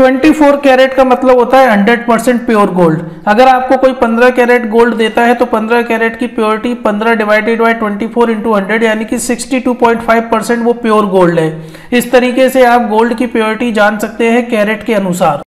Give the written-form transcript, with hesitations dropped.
24 carat का मतलब होता है 100% प्योर गोल्ड। अगर आपको कोई 15 कैरेट गोल्ड देता है तो 15 कैरेट की प्योरिटी 15 डिवाइडेड बाय 24 इंटू 100 यानी कि 62.5% वो प्योर गोल्ड है। इस तरीके से आप गोल्ड की प्योरिटी जान सकते हैं कैरेट के अनुसार।